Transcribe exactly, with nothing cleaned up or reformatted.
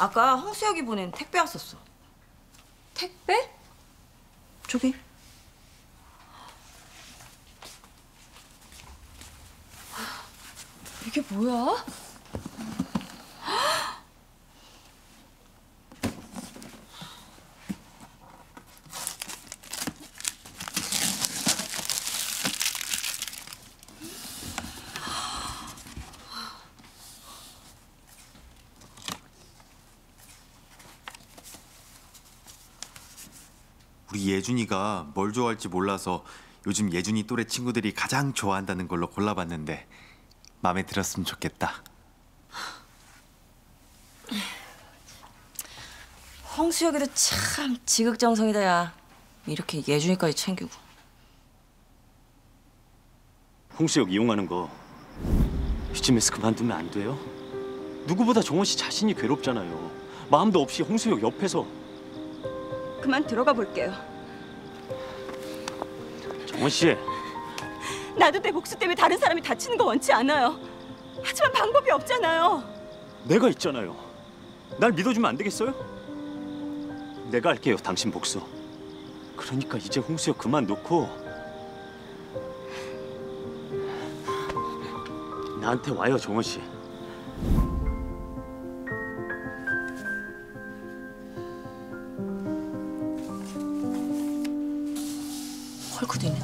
아까 홍수혁이 보낸 택배 왔었어. 택배? 저기. 이게 뭐야? 우리 예준이가 뭘 좋아할지 몰라서 요즘 예준이 또래 친구들이 가장 좋아한다는 걸로 골라봤는데 마음에 들었으면 좋겠다. 홍수혁이도 참 지극정성이다 야. 이렇게 예준이까지 챙기고. 홍수혁 이용하는 거 이쯤에서 그만두면 안 돼요? 누구보다 정원 씨 자신이 괴롭잖아요. 마음도 없이 홍수혁 옆에서. 그만 들어가 볼게요. 정원 씨. 나도 내 복수 때문에 다른 사람이 다치는 거 원치 않아요. 하지만 방법이 없잖아요. 내가 있잖아요. 날 믿어주면 안 되겠어요? 내가 할게요, 당신 복수. 그러니까 이제 홍수혁 그만 놓고 나한테 와요, 정원 씨. 헐크도 있네.